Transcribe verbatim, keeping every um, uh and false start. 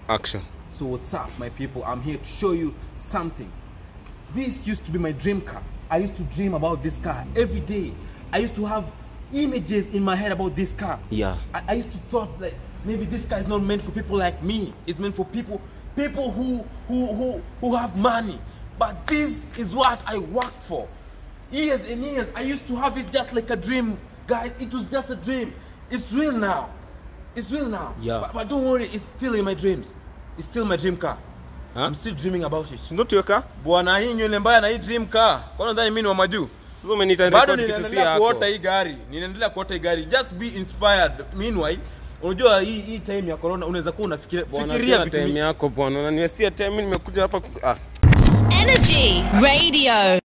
Action. So what's up, my people? I'm here to show you something. This used to be my dream car. I used to dream about this car every day. I used to have images in my head about this car. Yeah. I, I used to thought like maybe this car is not meant for people like me. It's meant for people people who who who who have money. But this is what I worked for. Years and years. I used to have it just like a dream, guys. It was just a dream. It's real now. It's real now. Yeah. But, but don't worry, it's still in my dreams. It's still my dream car. Huh? I'm still dreaming about it. Ndio tuweka? Bwana, hii nywele mbaya na hii dream car. Kwa nini mimi ni wa majuu? Sasa umenita record kitu si yako. Kuota hii gari. Ninaendelea kuota hii gari. Just be inspired. Meanwhile, unajua hii hii time ya corona unaweza kuwa unafikiria fikiria vitu time yako bwana. Unaniestia time nimekuja hapa. Ah. Energy Radio.